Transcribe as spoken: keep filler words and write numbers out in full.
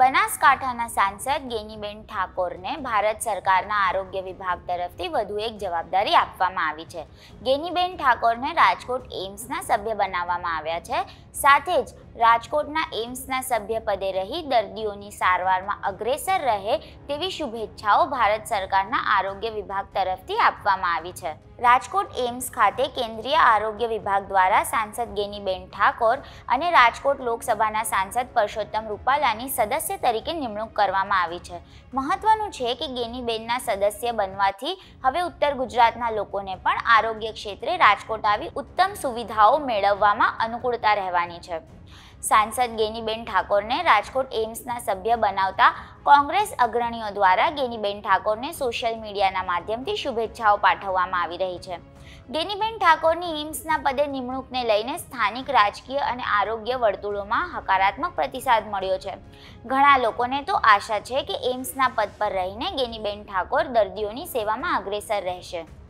બનાસકાંઠાના સાંસદ ગેનીબેન ઠાકોરને ભારત સરકારના આરોગ્ય વિભાગ તરફથી વધુ એક જવાબદારી આપવામાં આવી છે। ગેનીબેન ઠાકોરને રાજકોટ એમ્સના સભ્ય બનાવવામાં આવ્યા છે। સાથે જ રાજકોટના એમ્સના સભ્ય પદે રહી દર્દીઓની સારવારમાં અગ્રેસર રહે તેવી શુભેચ્છાઓ ભારત સરકારના આરોગ્ય વિભાગ તરફથી આપવામાં આવી છે। રાજકોટ એમ્સ ખાતે કેન્દ્રીય આરોગ્ય વિભાગ દ્વારા સાંસદ ગેનીબેન ઠાકોર અને રાજકોટ લોકસભાના સાંસદ પરસોત્તમ રૂપાલાની સદસ્ય તરીકે નિમણૂક કરવામાં આવી છે। મહત્વનું છે કે ગેનીબેનના સદસ્ય બનવાથી હવે ઉત્તર ગુજરાતના લોકોને પણ આરોગ્ય ક્ષેત્રે રાજકોટ આવી ઉત્તમ સુવિધાઓ મેળવવામાં અનુકૂળતા રહેવાની છે। સાંસદ ગેનીબેન ઠાકોરને રાજકોટ એમ્સના સભ્ય બનાવતા કોંગ્રેસ અગ્રણીઓ દ્વારા ગેનીબેન ઠાકોરને સોશિયલ મીડિયાના માધ્યમથી શુભેચ્છાઓ પાઠવવામાં આવી રહી છે। ગેનીબેન ઠાકોરની એમ્સના પદે નિમણૂકને લઈને સ્થાનિક રાજકીય અને આરોગ્ય વર્તુળોમાં હકારાત્મક પ્રતિસાદ મળ્યો છે। ઘણા લોકોને તો આશા છે કે એમ્સના પદ પર રહીને ગેનીબેન ઠાકોર દર્દીઓની સેવામાં અગ્રેસર રહેશે।